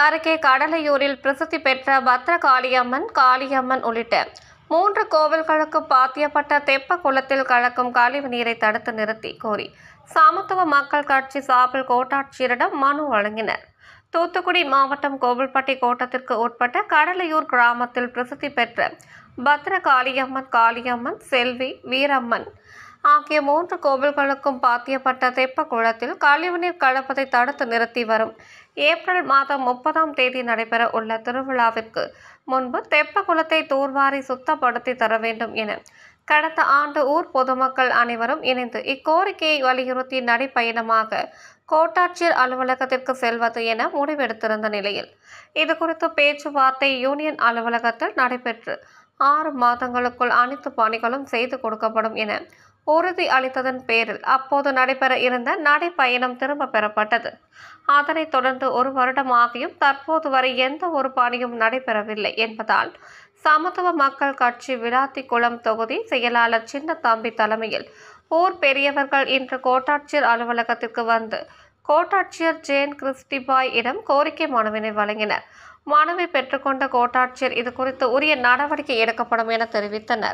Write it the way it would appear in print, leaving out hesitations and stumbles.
அருகே கடலையூரில் பிரசித்தி பெற்ற பத்ரகாளியம்மன், காளியம்மன் உள்ளிட்ட 3 கோவில்களுக்கு பாத்தியப்பட்ட தெப்ப குளத்தில் கலக்கும் கழிவு நீரை தடுத்து நிறுத்தி கோரி சமத்துவ மக்கள் கட்சி சார்பில் கோட்டாட்சியரிடம் மனு வழங்கினர். தூத்துக்குடி மாவட்டம் கோவில்பட்டி கோட்டத்திற்கு உட்பட்ட கடலையூர் கிராமத்தில் பிரசித்தி பெற்ற பத்ரகாளியம்மன், காளியம்மன், செல்வி, வீரம்மன் ஆகிய 3 கோவில்களுக்கும் பாத்தியப்பட்ட தெப்ப குளத்தில் கழிவுநீர் கலப்பதை தடுத்து நிறுத்தி வரும் ஏப்ரல் மாதம் 30ஆம் தேதி நடைபெற உள்ள திருவிழாவிற்கு முன்பு தெப்ப குளத்தை தூர்வாரி சுத்தப்படுத்தி தர வேண்டும் என கடந்த ஆண்டு ஊர் பொதுமக்கள் அனைவரும் இணைந்து இக்கோரிக்கையை வலியுறுத்தி நடைப்பயணமாக கோட்டாட்சியர் அலுவலகத்திற்கு செல்வது என முடிவெடுத்திருந்த நிலையில் இதுகுறித்து பேச்சுவார்த்தை யூனியன் அலுவலகத்தில் நடைபெற்று 6 மாதங்களுக்குள் அனைத்து பணிகளும் செய்து கொடுக்கப்படும் என உறுதி அளித்ததன் பேரில் அப்போது நடைபெற இருந்த நடைப்பயணம் திரும்ப பெறப்பட்டது. அதனைத் தொடர்ந்து 1 வருடமாகியும் தற்போது வரை எந்த ஒரு பணியும் நடைபெறவில்லை என்பதால் சமத்துவ மக்கள் கட்சி விளாத்திக்குளம் தொகுதி செயலாளர் சின்னத்தம்பி தலைமையில் ஊர் பெரியவர்கள் இன்று கோட்டாட்சியர் அலுவலகத்திற்கு வந்து கோட்டாட்சியர் ஜேன் கிறிஸ்டிபாய் இடம் கோரிக்கை மனுவினை வழங்கினர். மனுவை பெற்றுக்கொண்ட கோட்டாட்சியர் இதுகுறித்து உரிய நடவடிக்கை எடுக்கப்படும் என தெரிவித்தனர்.